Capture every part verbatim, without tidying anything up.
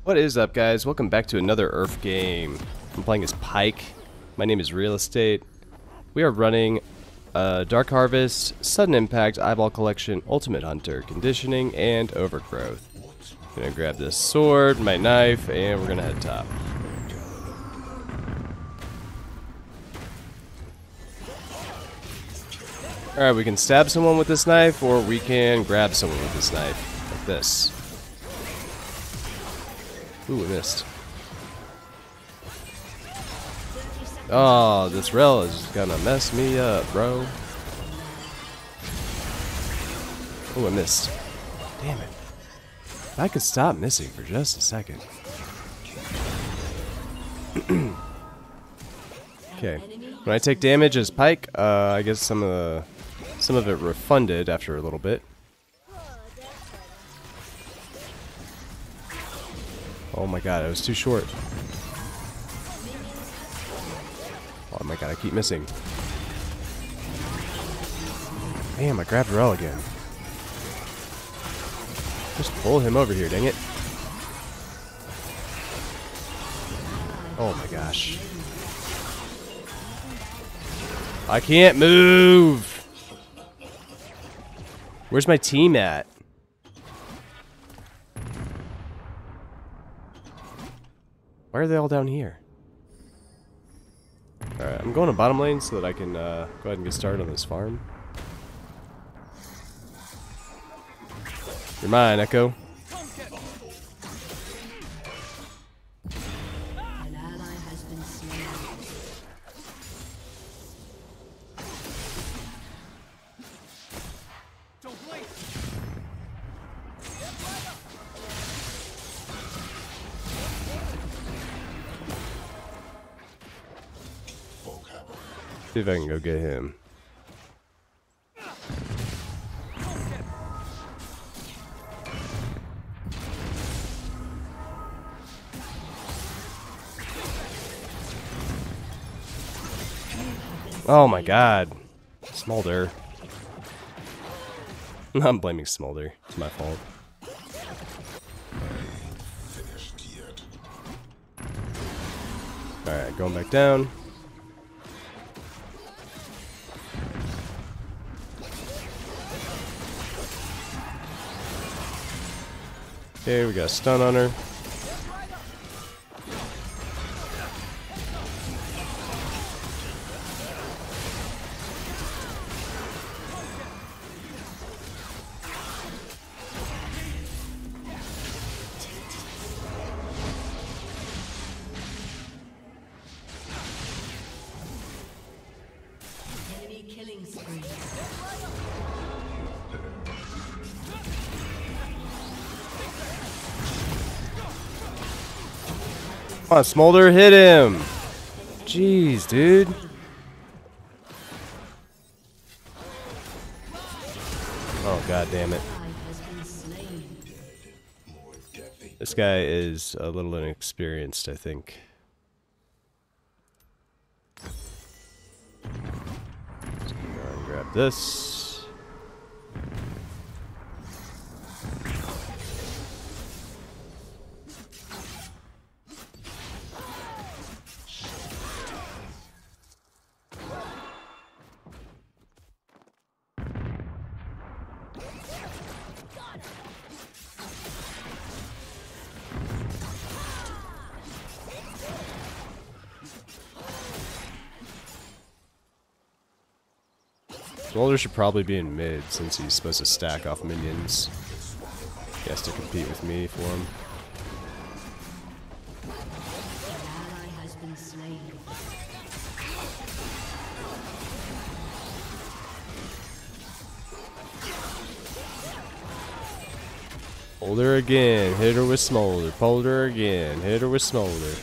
What is up, guys? Welcome back to another U R F game. I'm playing as Pyke. My name is Real Estate. We are running uh, Dark Harvest, Sudden Impact, Eyeball Collection, Ultimate Hunter, Conditioning, and Overgrowth. I'm gonna grab this sword, my knife, and we're gonna head top. Alright, we can stab someone with this knife, or we can grab someone with this knife, like this. Ooh, I missed. Oh, this rail is gonna mess me up, bro. Ooh, I missed. Damn it. If I could stop missing for just a second. Okay. When I take damage as Pyke, uh, I guess some of the, some of it refunded after a little bit. Oh my god, I was too short. Oh my god, I keep missing. Damn, I grabbed Rel again. Just pull him over here, dang it. Oh my gosh. I can't move! Where's my team at? Why are they all down here? Alright, I'm going to bottom lane so that I can uh, go ahead and get started on this farm. You're mine, Echo. See if I can go get him. Oh my god. Smolder. I'm blaming Smolder. It's my fault. Alright, going back down. Okay, we got a stun on her. Enemy killing spree. Come on, Smolder, hit him! Jeez, dude. Oh, god damn it. This guy is a little inexperienced, I think. Let's go and grab this. Smolder should probably be in mid since he's supposed to stack off minions. He has to compete with me for him. Hold her again, hit her with Smolder. Hold her again, hit her with Smolder.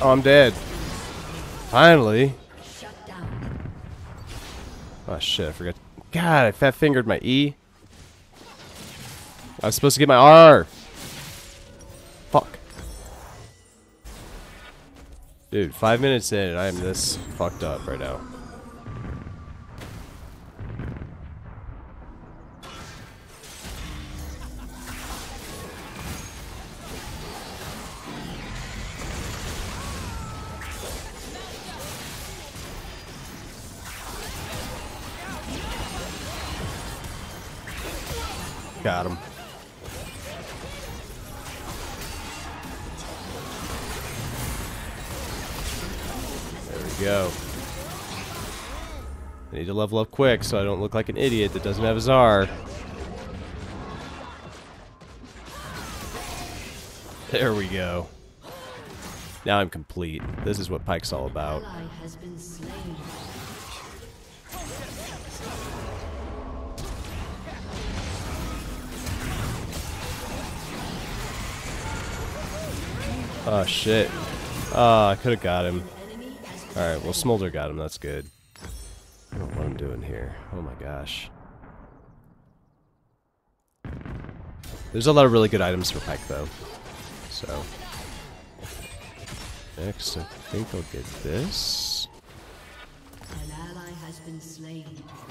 Oh, I'm dead. Finally. Oh shit, I forgot. God, I fat fingered my E. I was supposed to get my R. Fuck. Dude, five minutes in and I am this fucked up right now. Got him. There we go. I need to level up quick so I don't look like an idiot that doesn't have his R. There we go. Now I'm complete. This is what Pyke's all about. Oh shit. Oh, I could have got him. Alright, well Smolder got him, that's good. I don't know what I'm doing here. Oh my gosh. There's a lot of really good items for Pyke though. So. Next, I think I'll get this. An ally has been slain.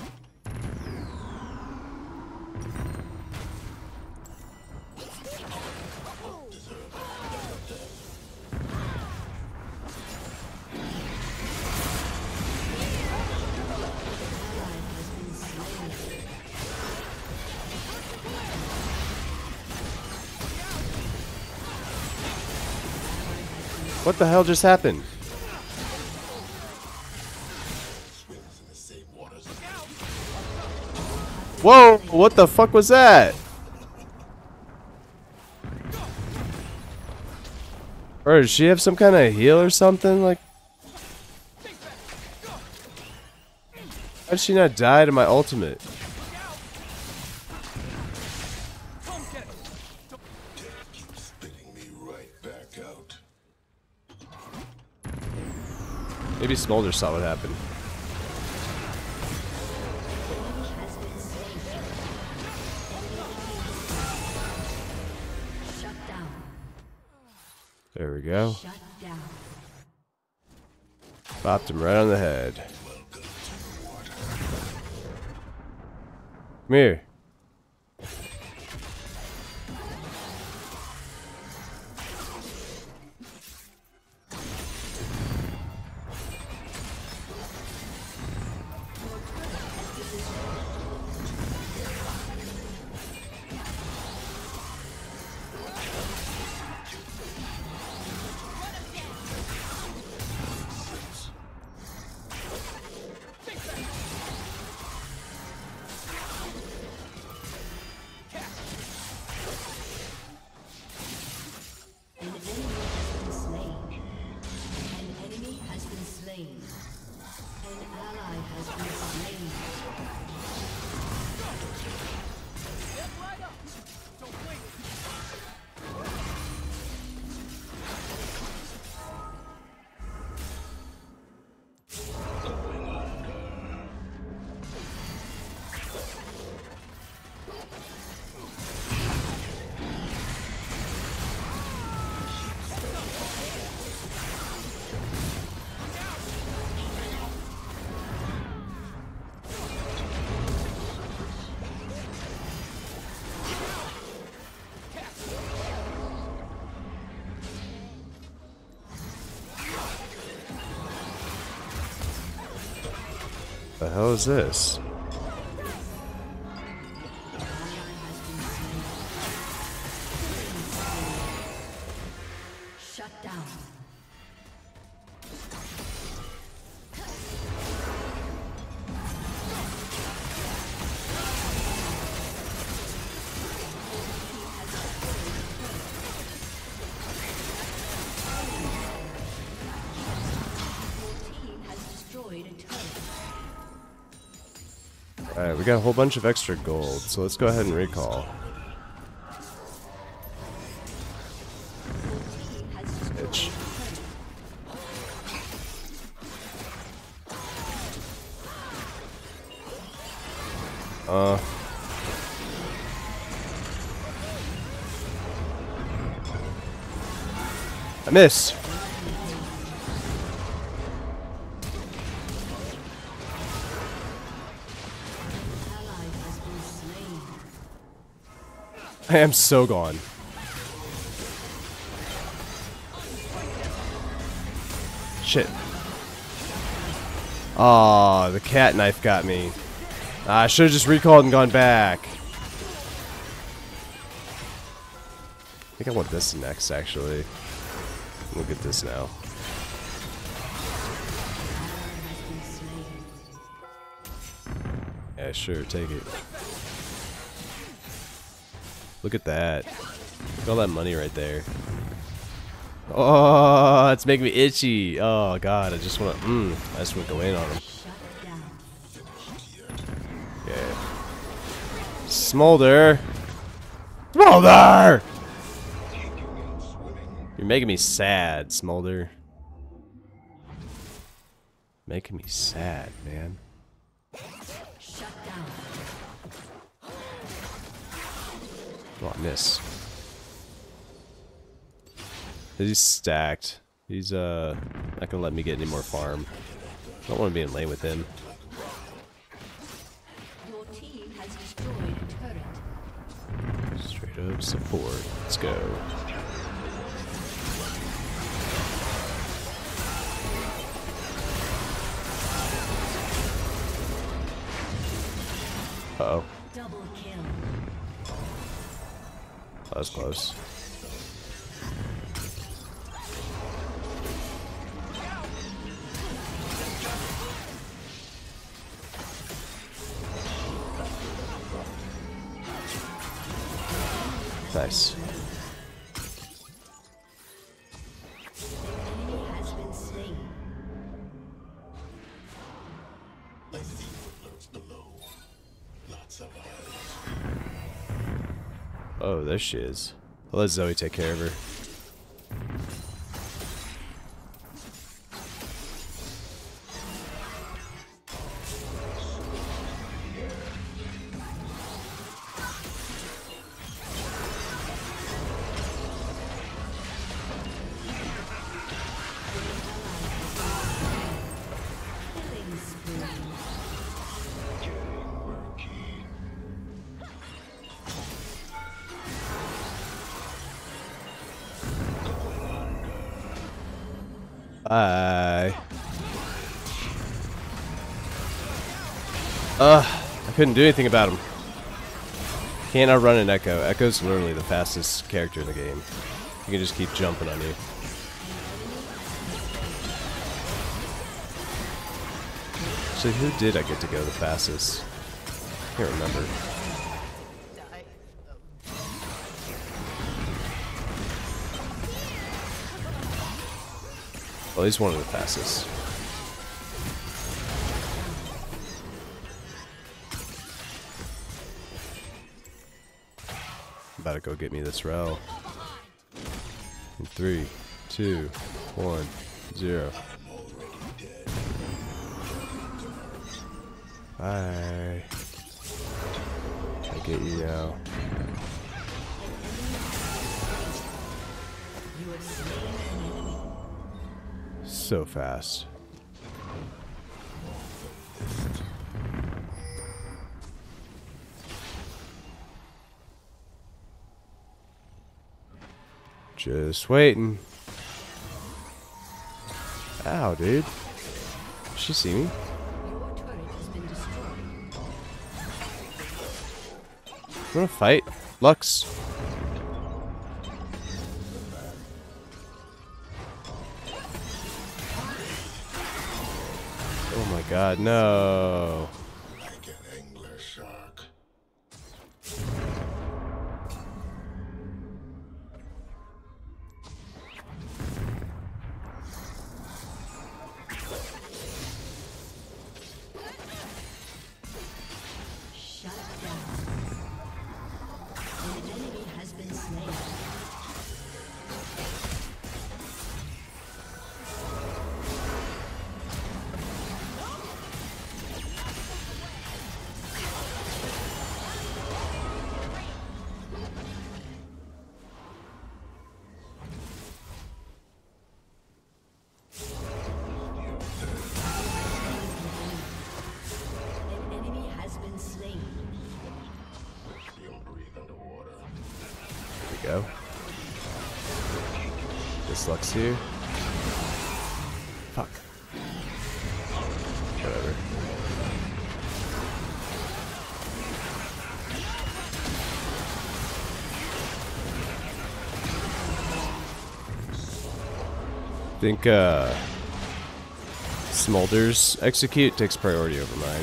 What the hell just happened? Whoa! What the fuck was that? Or does she have some kind of heal or something? Like, how did she not die to my ultimate? Maybe Smolder saw what happened. There we go. Bopped him right on the head. Come here. The hell is this? Shut down. Alright, we got a whole bunch of extra gold, so let's go ahead and recall. Bitch. Uh. I missed. I am so gone. Shit. Oh, the cat knife got me. I should have just recalled and gone back. I think I want this next, actually. We'll get this now. Yeah, sure, take it. Look at that. Look at all that money right there. Oh, it's making me itchy. Oh god, I just want to. Mmm, I just want to go in on him. Yeah. Smolder. Smolder. You're making me sad, Smolder. Making me sad, man. Oh, I miss. He's stacked. He's uh not gonna let me get any more farm. I don't want to be in lane with him. Your team has destroyed a turret. Straight up support. Let's go. Uh oh. Double kill. That was close. Nice. Has been slain. Oh, there she is. I'll let Zoe take care of her. Bye. Ugh, I couldn't do anything about him. Can't outrun an Echo. Echo's literally the fastest character in the game. He can just keep jumping on you. So who did I get to go the fastest? I can't remember. Well, he's one of the fastest. I'm about to go get me this rel. In three, two, one, zero. Bye. I get you now. So fast. Just waiting. Ow, dude. Did she see me? Your turret has been destroyed. You wanna fight? Lux. Oh my god, no. Like an angler shark. Shut down. An enemy has been slain. This Lux here. Fuck. Whatever. I think uh, Smolder's execute takes priority over mine.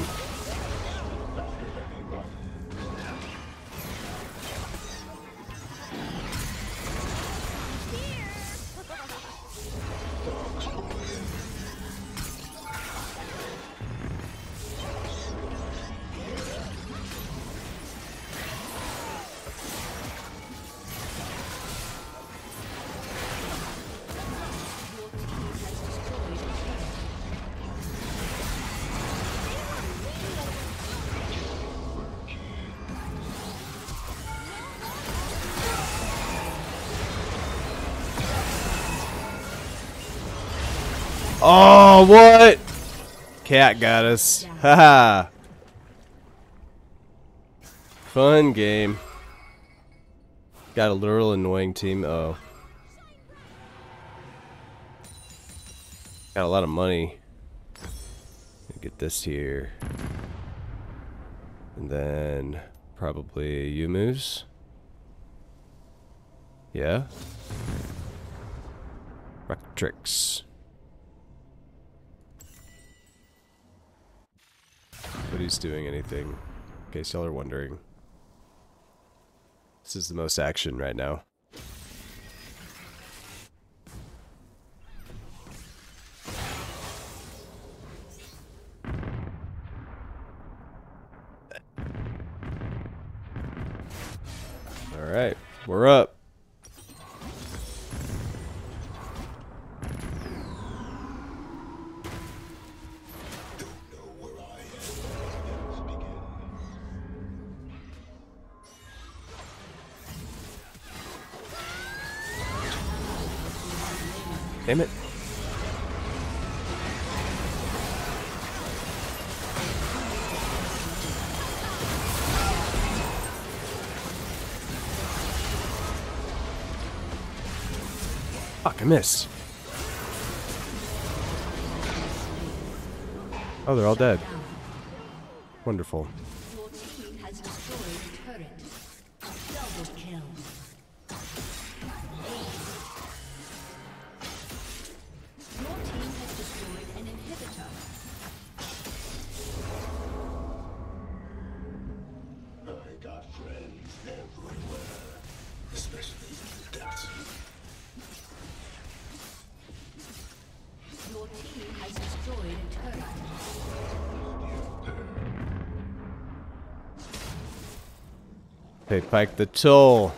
Oh, what? Cat got us. Haha. Fun game. Got a literal annoying team. Oh. Got a lot of money. Get this here. And then probably Yumu's. Yeah. Rock tricks. But he's doing anything, in case y'all are wondering. This is the most action right now. Alright, we're up. Damn it. Fuck, I missed. Oh, they're all dead. Wonderful. Your team has destroyed a turret. Double kill. Your team has destroyed an inhibitor. I got friends everywhere, especially in the depths. Your team has destroyed a turret. Hey, Pyke the toll.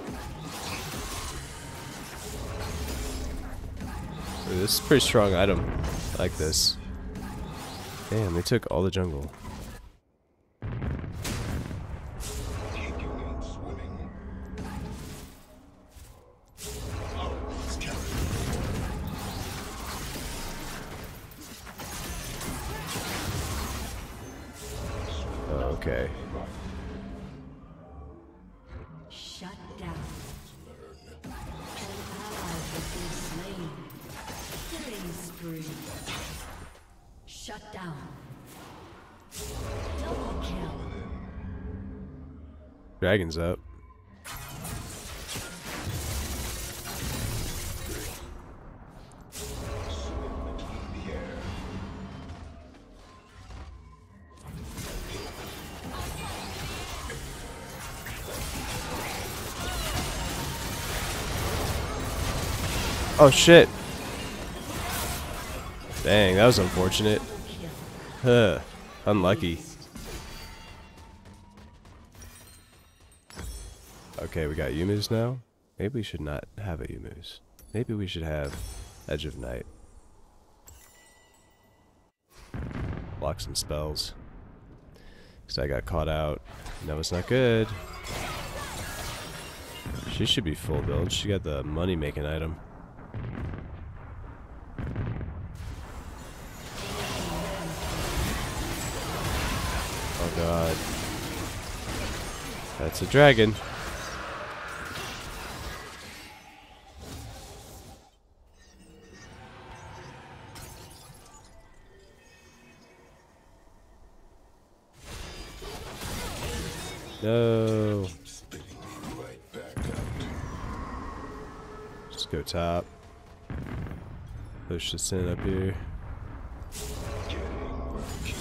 Ooh, this is a pretty strong item. I like this. Damn, they took all the jungle. Okay. Shut down. An ally has been slain. Killing spree. Shut down. Double kill. Dragon's up. Oh shit. Dang, that was unfortunate. Huh. Unlucky. Okay, we got Yumu's now. Maybe we should not have a Yumu's. Maybe we should have Edge of Night. Block some spells. Because I got caught out. That was not good. She should be full build. She got the money making item. Oh god. That's a dragon. No. Spitting you right back out. Just go top. Push this in up here. Getting murky.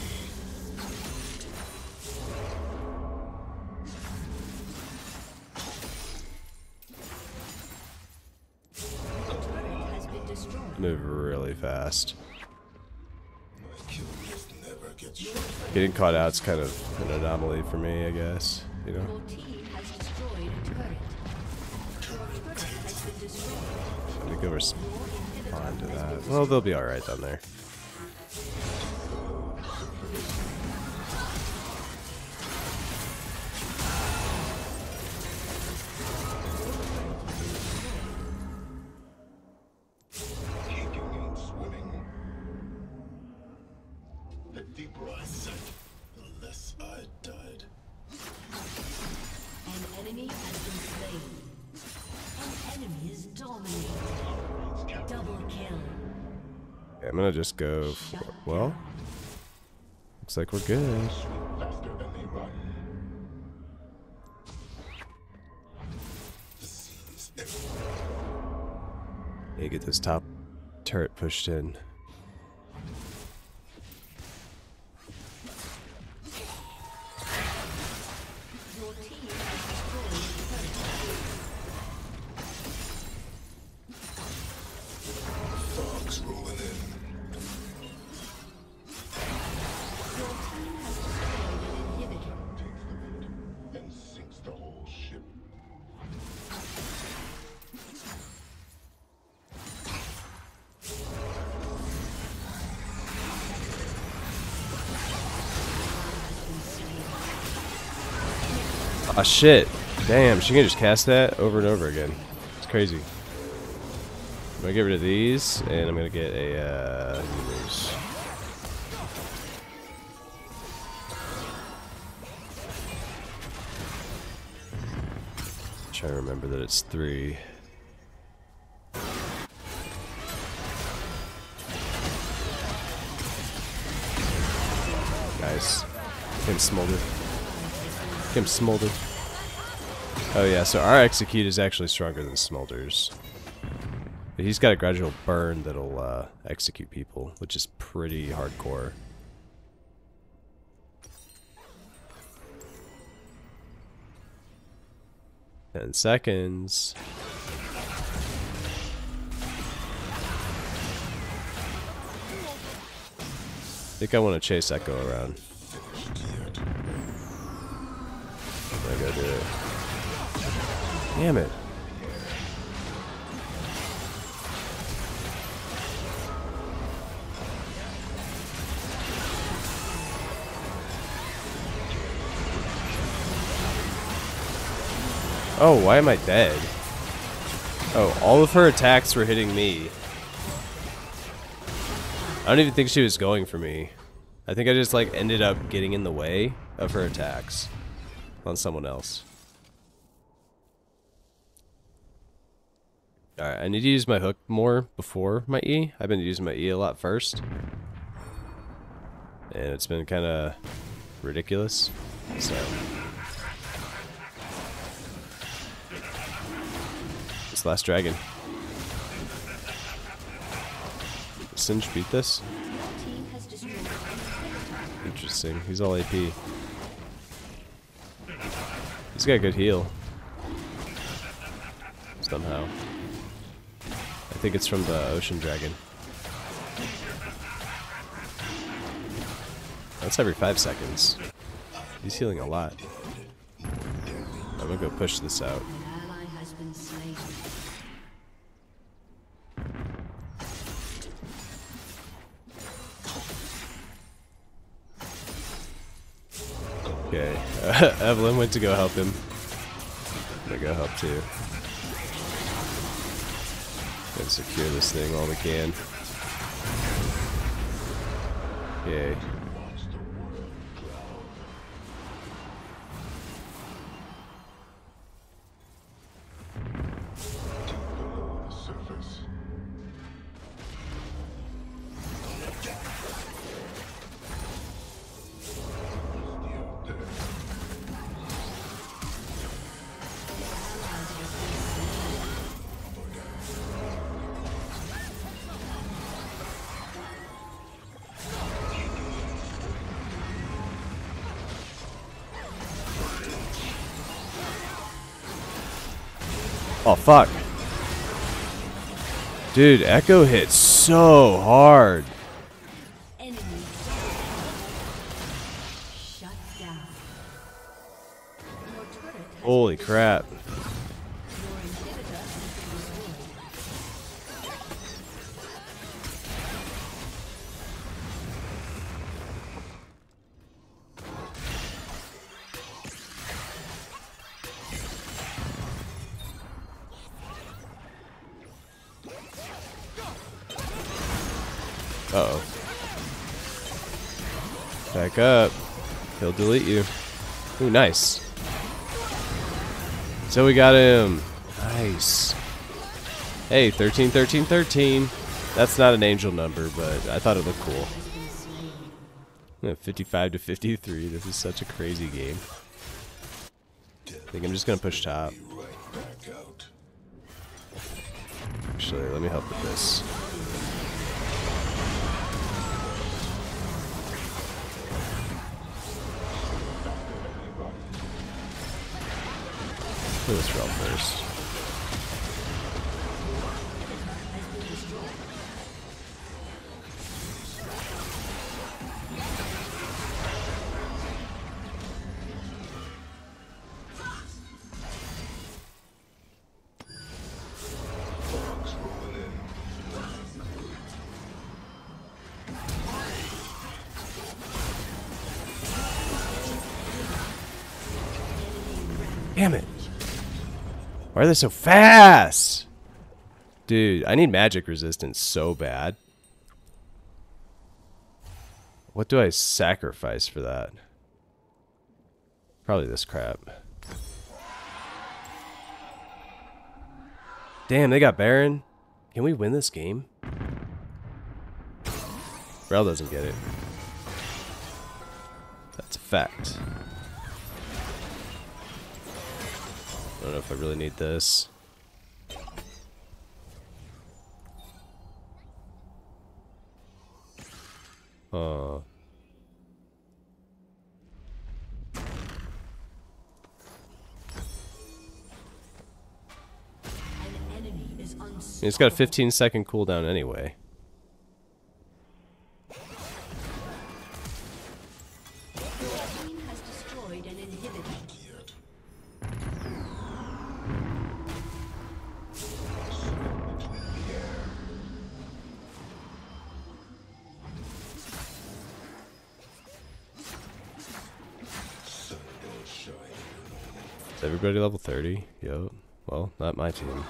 Has been destroyed. Move really fast. My kill just never gets shot. Getting caught out's kind of an anomaly for me, I guess. You know. Your team has destroyed a turret. Your turret has been destroyed. Let me go respond to that. Well, they'll be alright down there. Kicking ain't swimming. The deeper I sank, the less I died. An enemy has been slain. An enemy is dominated. Double kill. Yeah, I'm gonna just go. For, well, looks like we're good. Faster than they run. The seas everywhere. Yeah, get this top turret pushed in. Your team has destroyed a turret. Fogs rolling in. Your team has destroyed an inhibitor. Takes the lead and sinks the whole ship. Ah, shit. Damn, she can just cast that over and over again. It's crazy. I'm gonna get rid of these, and I'm gonna get a, uh, healers. Try to remember that it's three. Nice. Him smolder. Him smolder. Oh yeah, so our execute is actually stronger than Smolder's. But he's got a gradual burn that'll uh, execute people, which is pretty hardcore. Ten seconds. I think I want to chase Echo around. I gotta do it. Damn it. Oh, why am I dead? Oh, all of her attacks were hitting me. I don't even think she was going for me. I think I just like ended up getting in the way of her attacks on someone else. Alright, I need to use my hook more before my E. I've been using my E a lot first. And it's been kind of ridiculous. So. This last dragon. Singe beat this? Team has destroyed. Interesting. He's all A P. He's got a good heal. Somehow. I think it's from the ocean dragon. That's every five seconds. He's healing a lot. I'm gonna go push this out. An ally has been slain. Okay, uh, Evelyn went to go help him. I'm gonna go help too. Gotta secure this thing while we can. Okay. Below the surface. Oh, fuck. Dude, Echo hits so hard. Enemy shut down. Your turret has Holy crap. your inhibitor has been destroyed. Uh-oh. Back up. He'll delete you. Ooh, nice. So we got him. Nice. Hey, thirteen, thirteen, thirteen. That's not an angel number, but I thought it looked cool. Yeah, fifty-five to fifty-three. This is such a crazy game. I think I'm just gonna push top. Right back out. Actually, let me help with this. Do this realm first. Damn it. Why are they so fast? Dude, I need magic resistance so bad. What do I sacrifice for that? Probably this crap. Damn, they got Baron. Can we win this game? Rel doesn't get it. That's a fact. I don't know if I really need this. Uh. An enemy is unstoppable. It's got a fifteen second cooldown anyway. Your team has destroyed an inhibitor. Is everybody level thirty? Yo. Well, not my team.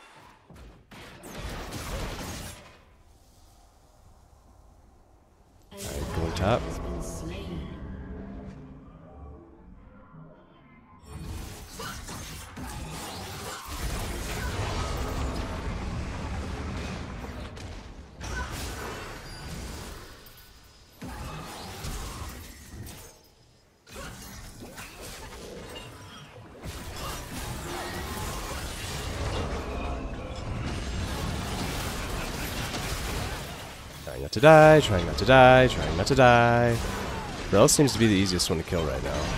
Alright, going top. Has been slain. Trying not to die, trying not to die, trying not to die. Rel seems to be the easiest one to kill right now.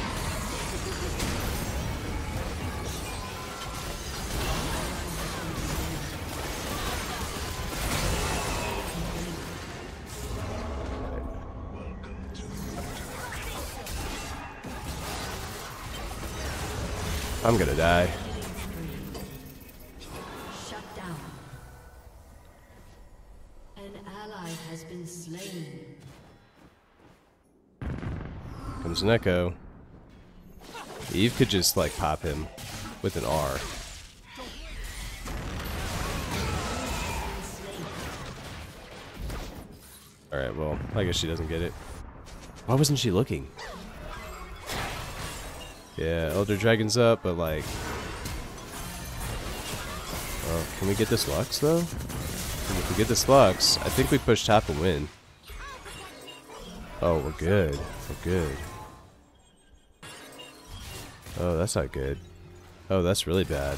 I'm gonna die. Shut down. An ally has been slain. Comes an Echo. Eve could just like pop him with an R. Alright, well, I guess she doesn't get it. Why wasn't she looking? Yeah, Elder Dragon's up, but like... Oh, can we get this Lux, though? And if we get this Lux, I think we push top and win. Oh, we're good. We're good. Oh, that's not good. Oh, that's really bad.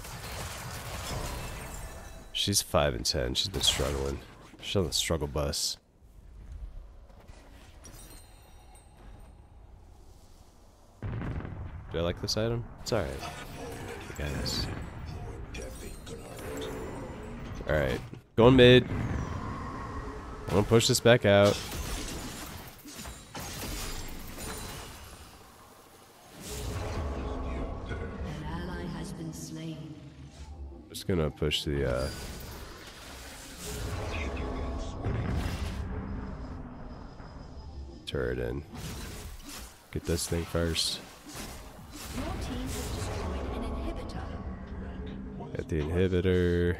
She's five and ten. She's been struggling. She's on the struggle bus. Do I like this item? It's alright. Okay, guys. Alright. Going mid. I'm gonna push this back out. An ally has been slain. Just gonna push the uh turret in. Get this thing first. Your team has destroyed an inhibitor. Get the inhibitor.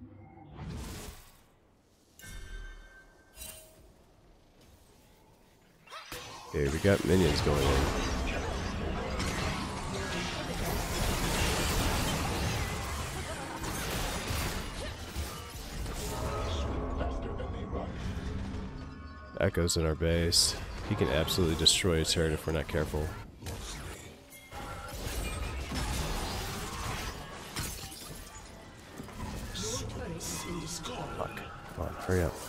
Okay, we got minions going in. Echo's in our base. He can absolutely destroy a turret if we're not careful. Fuck. Come on, hurry up.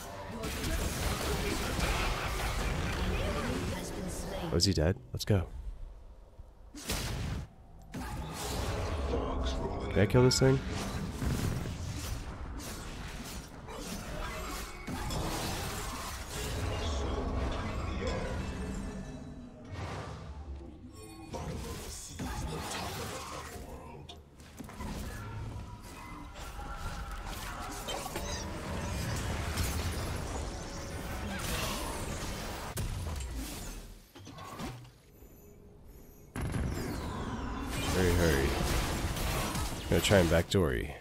Oh, is he dead? Let's go. Can I kill this thing? Hurry, hurry. I'm gonna try and backdoor you.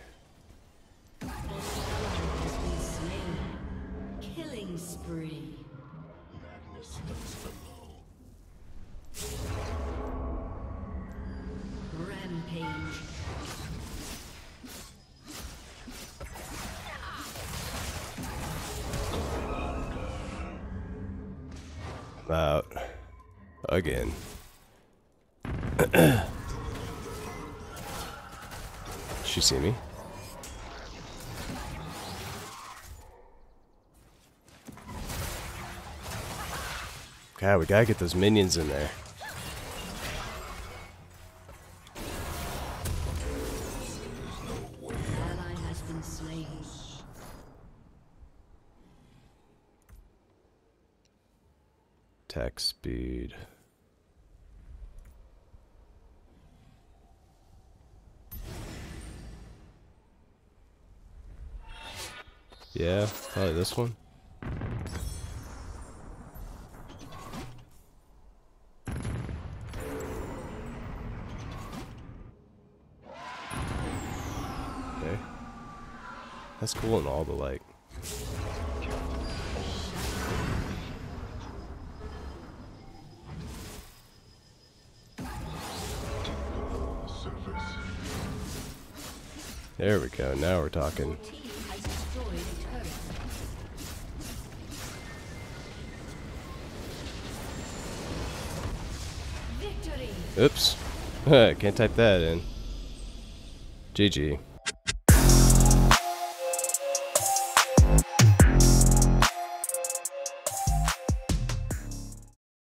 Killing spree. Rampage. I'm out. Again. She see me? God, we gotta get those minions in there. Ally has been slain. Attack speed. Yeah, probably this one. Okay. That's cool and all, but like... There we go, now we're talking. Team has destroyed a turret. Victory. Oops. Can't type that in. G G.